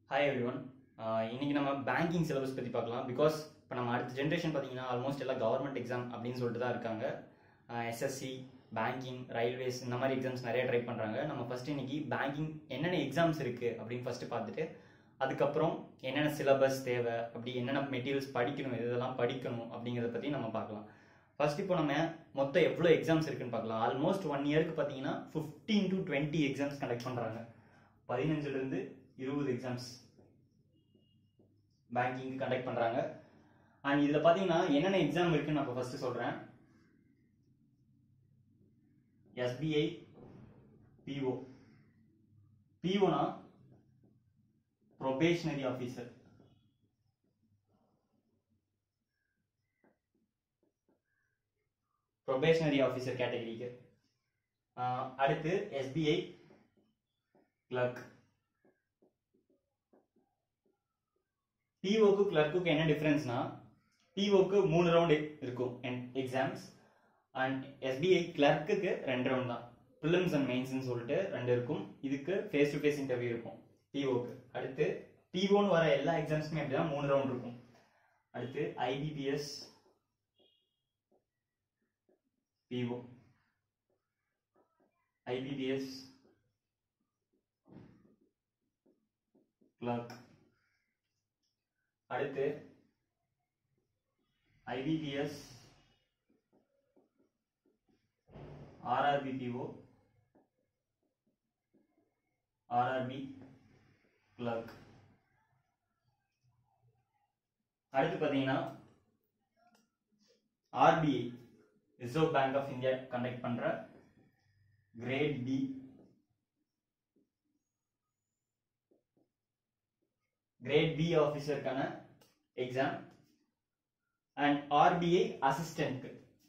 Hi everyone. இன்னைக்கு நம்ம banking syllabus பற்றி பார்க்கலாம். பிகாஸ் இப்போ நம்ம அடுத்த ஜென்ரேஷன் பார்த்தீங்கன்னா ஆல்மோஸ்ட் எல்லாம் கவர்மெண்ட் எக்ஸாம் அப்படின்னு சொல்லிட்டு தான் இருக்காங்க. எஸ்எஸ்சி, பேங்கிங், ரயில்வேஸ் இந்த மாதிரி எக்ஸாம்ஸ் நிறைய ட்ரை பண்ணுறாங்க. நம்ம ஃபஸ்ட்டு இன்னைக்கு பேங்கிங் என்னென்ன எக்ஸாம்ஸ் இருக்குது அப்படின்னு ஃபஸ்ட்டு பார்த்துட்டு அதுக்கப்புறம் என்னென்ன சிலபஸ் தேவை, அப்படி என்னென்ன மெட்டீரியல்ஸ் படிக்கணும், இதெல்லாம் படிக்கணும் அப்படிங்கிறத பற்றி நம்ம பார்க்கலாம். ஃபர்ஸ்ட் இப்போ நம்ம மொத்தம் எவ்வளோ எக்ஸாம்ஸ் இருக்குன்னு பார்க்கலாம். ஆல்மோஸ்ட் 1 இயருக்கு பார்த்தீங்கன்னா 15 to 20 எக்ஸாம்ஸ் கண்டக்ட் பண்ணுறாங்க. 15லேருந்து 20 எக்ஸாம்ஸ் பேங்கிங் கண்டக்ட் பண்றாங்க. அண்ட் இதுல பாத்தீங்கன்னா என்னென்ன எக்ஸாம் இருக்குன்னு நான் ஃபர்ஸ்ட் சொல்றேன். SBI PO. பிஓனா ப்ரொபேஷனரி ஆஃபீஸர். ப்ரொபேஷனரி ஆஃபீஸர் கேட்டகரிக்கு. அடுத்து எஸ்பிஐ கிளர்க். பிஓக்கு கிளர்க்குக்கு என்ன டிஃபரன்ஸ்னா, பிஓக்கு 3 ரவுண்ட் இருக்கும் எக்ஸாம்ஸ் அண்ட் எஸ்பிஐ கிளர்க்குக்கு 2 ரவுண்ட் தான். ப்ரிலிம்ஸ் அண்ட் மெயின்ஸ்னு சொல்லிட்டு 2 இருக்கும். இதுக்கு ஃபேஸ் டு ஃபேஸ் இன்டர்வியூ இருக்கும் பிஓக்கு. அடுத்து பிஓன்னு வர எல்லா எக்ஸாம்ஸுமே அப்படிதான் 3 ரவுண்ட் இருக்கும். அடுத்து ஐபிபிஎஸ் பிஓ, ஐபிபிஎஸ் கிளர்க். அடுத்து ஐபிபிஎஸ் ஆர்ஆர்பிபிஓ, ஆர்ஆர்பி கிளர்க். அடுத்து பார்த்தீங்கன்னா RBI, reserve bank of India conduct பண்ற கிரேட் பி, கிரேட் பி ஆஃபீஸருக்கான exam. And RBI assistant.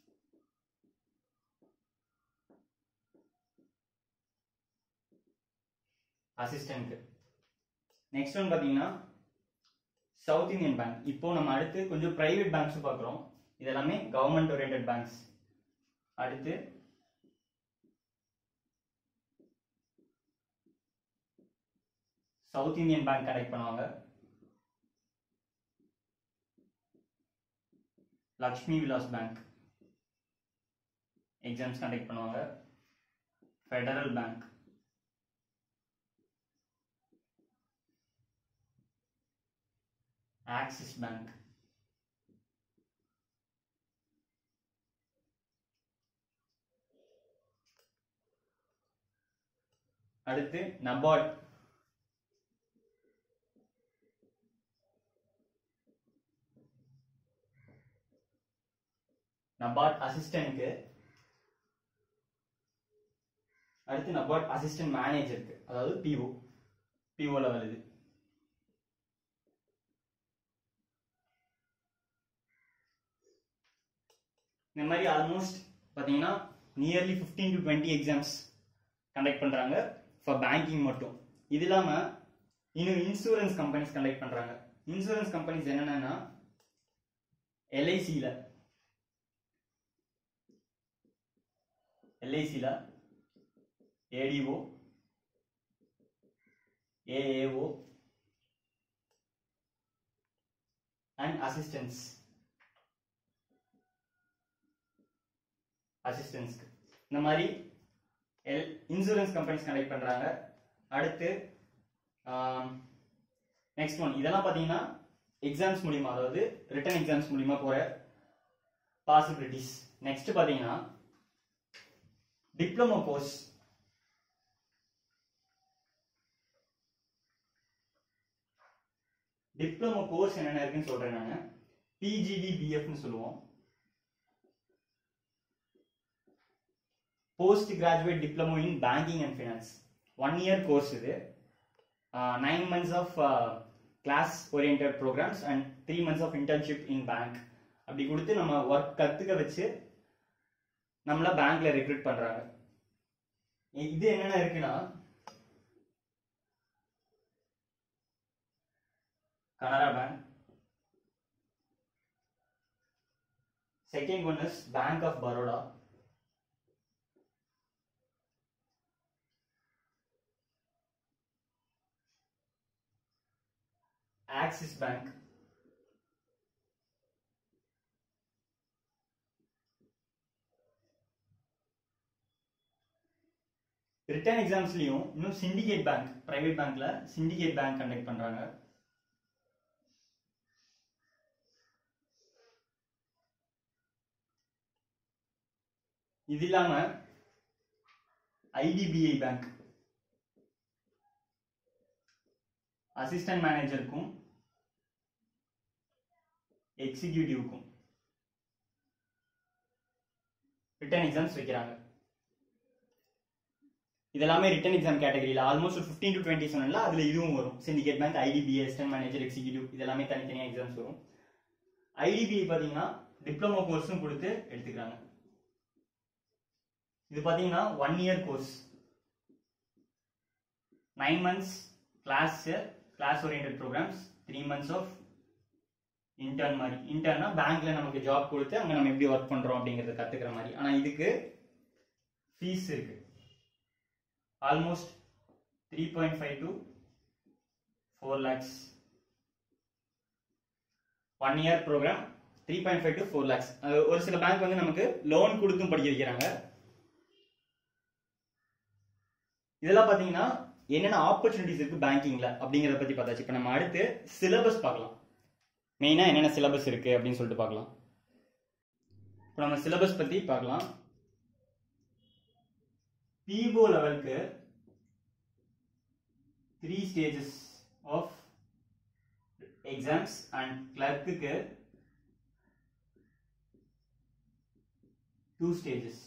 Next one பாத்தீங்கன்னா சவுத் இந்தியன் பேங்க். இப்போ நம்ம அடுத்து கொஞ்சம் பிரைவேட் பேங்க்ஸ் பார்க்குறோம். இதெல்லாமே கவர்மெண்ட் ஓரியன்டட் பேங்க்ஸ். அடுத்து சவுத் இந்தியன் பேங்க் கண்டக்ட் பண்ணுவாங்க. Lakshmi Vilas bank exams conduct பண்ணுவாங்க. Federal bank, axis bank. அடுத்து நபார்ட், நபார்ட் அசிஸ்டன்ட்க்கு. அடுத்து நபார்ட் அசிஸ்டன்ட் மேனேஜருக்கு, அதாவது பிஓ, பிஓ லெவல் இது. இந்த மாதிரி ஆல்மோஸ்ட் பாத்தீங்கன்னா நியர்லி 15 to 20 எக்ஸாம்ஸ் கண்டக்ட் பண்றாங்க ஃபார் பேங்கிங் மட்டும். இது இல்லாம இன்னும் இன்சூரன்ஸ் கம்பெனிஸ் கண்டக்ட் பண்றாங்க. இன்சூரன்ஸ் கம்பெனிஸ் என்னன்னா எல்ஐசில ஏடிஓ, ஏஏஓ அண்ட் அசிஸ்டன்ஸ். இந்த மாதிரி இன்சூரன்ஸ் கம்பெனிஸ் கண்டக்ட் பண்றாங்க. அடுத்து நெக்ஸ்ட் ஒன், இதெல்லாம் பாத்தீங்கன்னா எக்ஸாம்ஸ் மூலியமா, அதாவது ரிட்டன் எக்ஸாம்ஸ் மூலியமா போற பாசிபிலிட்டிஸ். நெக்ஸ்ட் பாத்தீங்கன்னா டிப்ளமோ கோர்ஸ். டிப்ளமோ கோர்ஸ் என்னென்ன இருக்குன்னு சொல்றேன் நானு. பிஜிடிபிஎஃப்னு சொல்லுவோம். Post graduate diploma in banking and finance. 1 year course இது. 9 months of class oriented programmes and 3 months of internship in bank. அப்படி கொடுத்து நம்ம ஒர்க் கத்துக்க வச்சு நம்மள பேங்க்ல ரெக்ரூட் பண்றாங்க. இது என்னென்ன இருக்குன்னா Canara bank. Second one is bank of Baroda. Axis Bank, written எக்ஸாம்ஸ்லயும் இன்னும் syndicate bank, private bankல syndicate bank கண்டக்ட் பண்றாங்க. இது இல்லாம IDBI பேங்க் அசிஸ்டன்ட் மேனேஜருக்கும் எக்ஸிக்யூட்டிவ்க்கும் ரிட்டன் எக்ஸாம்ஸ் வைக்கிறாங்க. இதெல்லாமே ரிட்டன் எக்ஸாம் கேட்டகரியில் ஆல்மோஸ்ட் 15 to 20 சொன்னல, அதுல இதுவும் வரும். Syndicate bank, IDBI, assistant manager, executive, இதெல்லாமே தனித்தனியா எக்ஸாம்ஸ் வரும். IDBI பாத்தீங்கன்னா டிப்ளமோ கோர்ஸும் கொடுத்து எடுத்துக்கிறாங்க. இது பாத்தீங்கன்னா 1 year course, 9 months class oriented programmes, 3 months of intern மாதிரி. இன்டர்னா பேங்க்ல நமக்கு ஜாப் கொடுத்து அங்க நம்ம எப்படி ஒர்க் பண்றோம் அப்படிங்கறத கத்துக்கிற மாதிரி. ஆனா இதுக்கு ஃபீஸ் இருக்கு, almost 3.5 to 4 lakhs. 1 year programme 3.5 to 4 lakhs. ஒரு சில பேங்க் வந்து நமக்கு லோன் கொடுத்தும் படிக்க வைக்கிறாங்க. இதெல்லாம் பாத்தீங்கன்னா என்னென்ன ஆப்பர்ச்சுனிட்டிஸ் இருக்கு பேங்கிங்ல அப்படிங்கறத பத்தி பார்த்தாச்சு. இப்ப நம்ம அடுத்து சிலபஸ் பார்க்கலாம். மெயினா என்னென்ன சிலபஸ் இருக்கு அப்படின்னு சொல்லிட்டு பார்க்கலாம். இப்போ நம்ம சிலபஸ் பத்தி பார்க்கலாம். PO லெவலுக்கு 3 stages of exams and clerkக்கு 2 stages.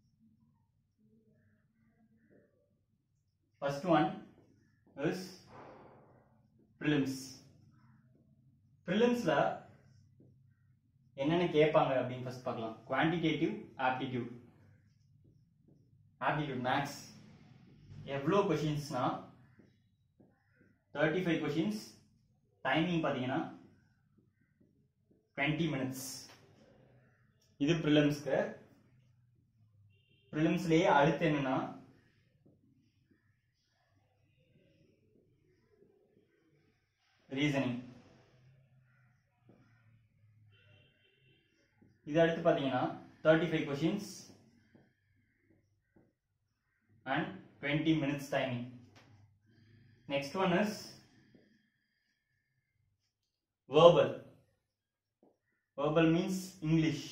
First one is prelims. Prelims ல என்னென்ன கேட்பாங்க அப்படின்னு ஃபர்ஸ்ட் பார்க்கலாம். Quantitative aptitude. ஆப்டிடியூட் மேக்ஸ் எவ்வளோ கொஷின்ஸ்னா 35 கொஷின்ஸ். டைமிங் பார்த்தீங்கன்னா 20 minutes. இது ப்ரிலிம்ஸ்க்கு. ப்ரிலிம்ஸ்லேயே அடுத்து என்னன்னா ரீசனிங். இது அடுத்து பார்த்தீங்கன்னா 35 questions and 20 minutes timing. Next one is verbal. Verbal means English.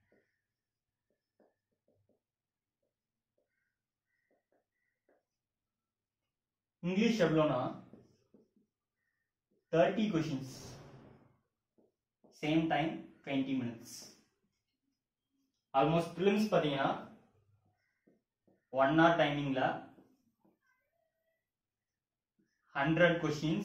English எவ்வளோனா 30 questions, same time 20 minutes. Almost prelims பார்த்தீங்கன்னா 1 hour timingல 100 questions,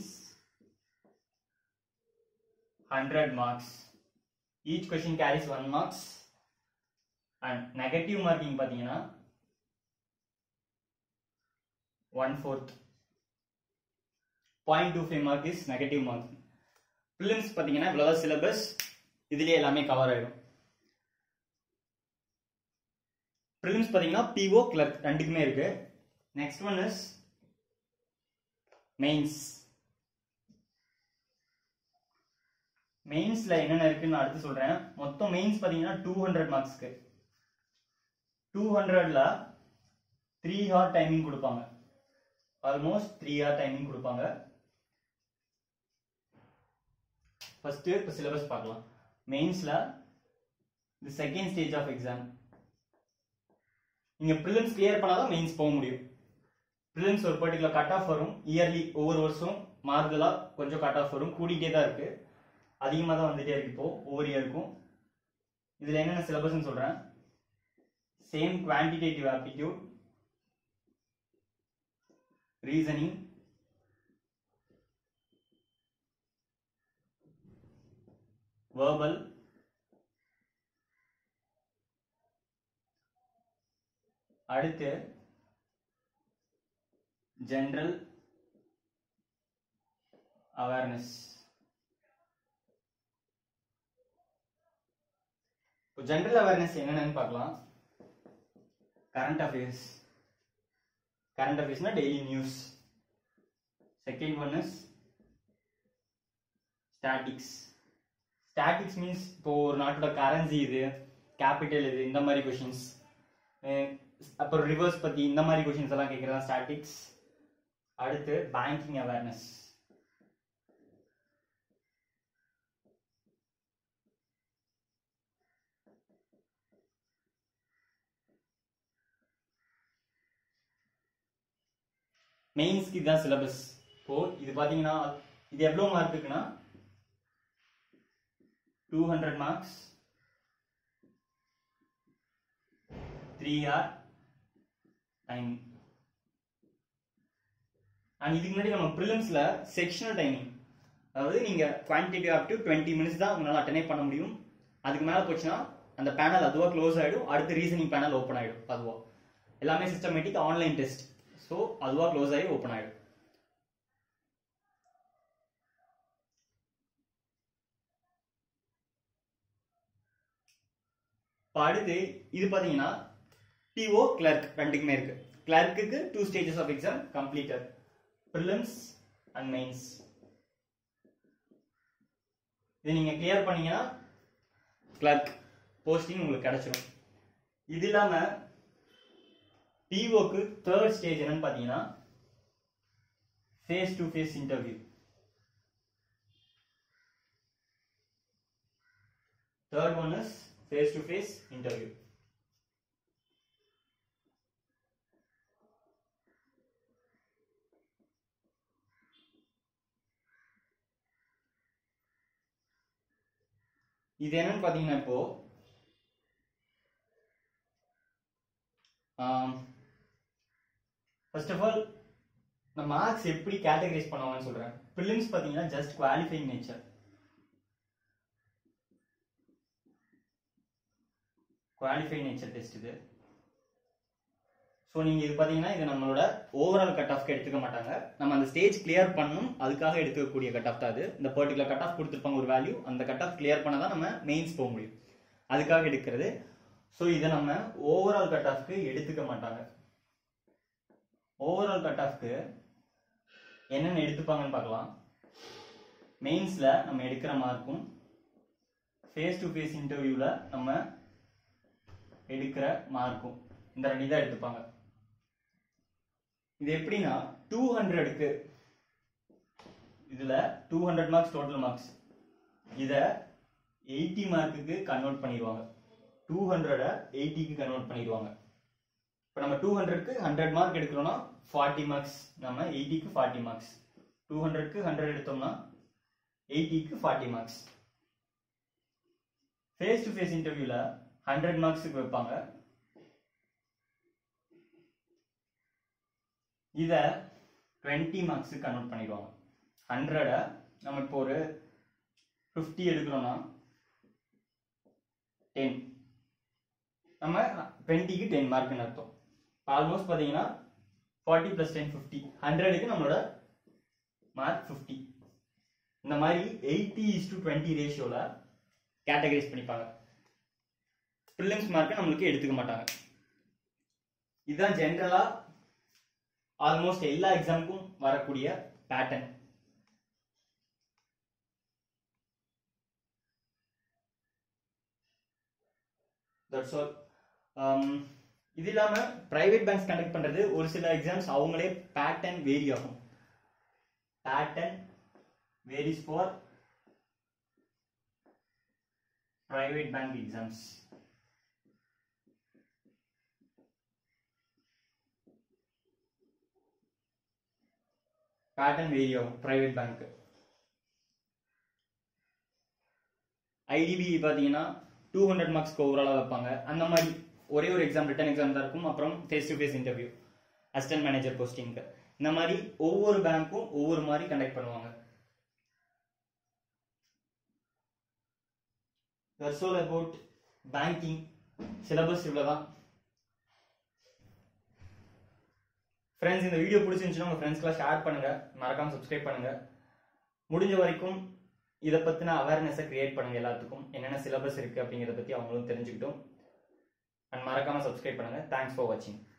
100 marks. Each question carries 1 marks and negative marking பார்த்தீங்கன்னா 1/4. 0.25 mark is negative mark. Prelims பார்த்தீங்கன்னா இவ்வளவு syllabus, இதுலயே எல்லாமே cover ஆயிடும். Prelims பார்த்தீங்கன்னா PO clerk ரெண்டுக்குமே இருக்கு. Next one is mains. மெயின்ஸ்ல என்னென்ன இருக்குன்னு அடுத்து சொல்றேன். மொத்தம் மெயின்ஸ் பார்த்தீங்கன்னா 200 மார்க்ஸ்க்கு. 200ல 3 hour டைமிங் கொடுப்பாங்க. ஆல்மோஸ்ட் 3 hour டைமிங் கொடுப்பாங்க. ஃபர்ஸ்ட் இப்போ சிலபஸ் பார்க்கலாம். மெயின்ஸ்ல இது செகண்ட் ஸ்டேஜ் ஆஃப் எக்ஸாம். நீங்க ப்ரிலிம்ஸ் கிளியர் பண்ணாதான் மெயின்ஸ் போக முடியும். ப்ரிலிம்ஸ் ஒரு பர்டிகுலர் கட் ஆஃப் வரும். இயர்லி ஒவ்வொரு வருஷம் மாறுதலா கொஞ்சம் கட் ஆஃப் வரும். கூடிட்டே தான் இருக்கு, அதிகமாக தான் வந்துட்டே இருக்கு இப்போ ஒவ்வொரு இயருக்கும். இதுல என்னென்ன சிலபஸ்ன்னு சொல்றேன். Same quantitative aptitude, reasoning, verbal, அடுத்து general awareness. general awareness என்னன்னு பார்க்கலாம். current affairs. current affairs na daily news. Second one is statics means இப்போ ஒரு நாட்டோட கரன்சி இது, கேபிட்டல் இது, இந்த மாதிரி கொஷின்ஸ், அப்புறம் ரிவர்ஸ் பத்தி இந்த மாதிரி கொஷின்ஸ் எல்லாம் கேட்கறதா ஸ்டாட்டிக்ஸ். அடுத்து பேங்கிங் அவேர்னஸ். மெயின்ஸ்க்கு இதுதான் சிலபஸ். இப்போ இது பாத்தீங்கன்னா இது எவ்வளவு மார்க் இருக்குன்னா 200 மார்க்ஸ், 3 hour டைம். அண்ட் இதுக்கு முன்னாடி நம்ம ப்ரிலிம்ஸ்ல செக்ஷனல் டைமிங், அதாவது நீங்க குவான்டிட்டி அப் டு 20 minutes தான் உங்களால அட்டெண்ட் பண்ண முடியும். அதுக்கு மேல போச்சுன்னா அந்த பேனல் அதுவா க்ளோஸ் ஆயிடும், அடுத்து ரீசனிங் பேனல் ஓப்பன் ஆயிடும். அதுவா எல்லாமே சிஸ்டமேட்டிக் ஆன்லைன் டெஸ்ட், ஸோ அதுவா க்ளோஸ் ஆகி ஓப்பன் ஆயிடும். அடுத்து இது பாத்தீங்கன்னா டிஓ கிளர்க் ரெண்டுக்குமே இருக்கு. கிளர்க்குக்கு 2 stages of exam completed, prelims and mains. இது நீங்க கிளியர் பண்ணீங்கன்னா கிளர்க் போஸ்டிங் உங்களுக்கு கிடைச்சிடும். இது இல்லாம டிஓக்கு 3rd stage என்னன்னு பாத்தீங்கன்னா face to face interview. 3rd one is face to face interview. இது என்னன்னு பாத்தீங்கன்னா இப்போ ஃபர்ஸ்ட் ஆஃப் ஆல் நான் மார்க்ஸ் எப்படி கேட்டகரைஸ் பண்ணுவாங்கன்னு சொல்றேன். ப்ரிலிம்ஸ் பாத்தீங்கன்னா ஜஸ்ட் குவாலிஃபைங் நேச்சர், டெஸ்ட் இது. ஸோ நீங்க இது பாத்தீங்கன்னா இது நம்மளோட ஓவரால் கட் ஆஃப்க்கு எடுத்துக்க மாட்டாங்க. நம்ம அந்த ஸ்டேஜ் கிளியர் பண்ணணும், அதுக்காக எடுத்துக்கக்கூடிய கட் ஆஃப் தான் அது. இந்த பர்டிகுலர் கட் ஆஃப் கொடுத்துருப்பாங்க ஒரு வேல்யூ, அந்த கட் ஆஃப் கிளியர் பண்ணா தான் நம்ம மெயின்ஸ் போக முடியும், அதுக்காக எடுக்கிறது. ஸோ இதை நம்ம ஓவரால் கட் ஆஃப்க்கு எடுத்துக்க மாட்டாங்க. ஓவரால் கட் ஆஃப்க்கு என்னென்ன எடுத்துப்பாங்கன்னு பார்க்கலாம். மெயின்ஸ்ல நம்ம எடுக்கிற மார்க்கும், ஃபேஸ் டு ஃபேஸ் இன்டர்வியூல நம்ம எடுக்கிற மார்க்கும், இந்த 2 தான் எடுத்துப்பாங்க. இது எப்படின்னா 200க்கு இதுல 200 மார்க்ஸ் டோட்டல் மார்க்ஸ், இத 80 மார்க்குக்கு கன்வெர்ட் பண்ணிடுவாங்க. 200 80க்கு கன்வெர்ட் பண்ணிடுவாங்க. இப்போ நம்ம 200க்கு 100 மார்க் எடுக்கிறோம்னா 40 மார்க்ஸ், நம்ம 80க்கு 40 மார்க்ஸ். 200க்கு 100 எடுத்தோம்னா 80க்கு 40 மார்க்ஸ். ஃபேஸ் டு ஃபேஸ் இன்டர்வியூல 100 மார்க்ஸுக்கு வைப்பாங்க. இத 20 மார்க்ஸுக்கு கன்வெர்ட் பண்ணிடுவாங்க. 100 நம்ம இப்போ ஒரு 50 எடுக்கிறோம்னா 10, நம்ம 20க்கு 10 மார்க்னு அர்த்தம். ஆல்மோஸ்ட் பாத்தீங்கன்னா 40 + 10 50, 100க்கு நம்மளோட மார்க் 50. இந்த மாதிரி 80:20 ரேஷியோல கேட்டகரைஸ் பண்ணிப்பாங்க. ப்ரிலிம்ஸ் மார்க்கை நம்மளுக்கு எடுத்துக்க மாட்டாங்க. இதுதான் ஜெனரலா ஆல்மோஸ்ட் எல்லா எக்ஸாமுக்கும் வரக்கூடிய பேட்டர்ன். That's all. இது இல்லாம பிரைவேட் பேங்க்ஸ் கண்டக்ட் பண்றது ஒரு சில எக்ஸாம்ஸ் அவங்களே பேட்டர்ன் வேரி ஆகும். Pattern varies for private bank exams. Pattern vary ஆகும் பிரைவேட் பேங்க். ஐடிபி பாத்தீங்கன்னா 200 மார்க்ஸ்க்கு ஓவராலா வைப்பாங்க. அந்த மாதிரி ஒரே ஒரு எக்ஸாம், ரிட்டன் எக்ஸாம் தான் இருக்கும். அப்புறம் face to face interview, assistant manager போஸ்டிங்க்கு. இந்த மாதிரி ஒவ்வொரு பேங்க்கும் ஒவ்வொரு மாதிரி கண்டக்ட் பண்ணுவாங்க. That's all about banking. Syllabus இவ்வளவுதான். ஃப்ரெண்ட்ஸ், இந்த வீடியோ பிடிச்சிருந்துச்சுன்னா உங்க ஃப்ரெண்ட்ஸ்க்குலாம் ஷேர் பண்ணுங்க, மறக்காம சப்ஸ்கிரைப் பண்ணுங்க. முடிஞ்ச வரைக்கும் இதை பத்தின அவேர்னஸை கிரியேட் பண்ணுங்க. எல்லாத்துக்கும் என்னென்ன சிலபஸ் இருக்கு அப்படிங்கிறத பத்தி அவங்களும் தெரிஞ்சுக்கிட்டோம். அண்ட் மறக்காம சப்ஸ்கிரைப் பண்ணுங்க. தேங்க்ஸ் ஃபார் வாட்சிங்.